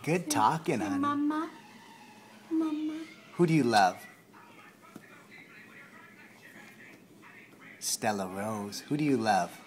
Good talking, honey. Mama. Mama. Who do you love? Stella Rose. Who do you love?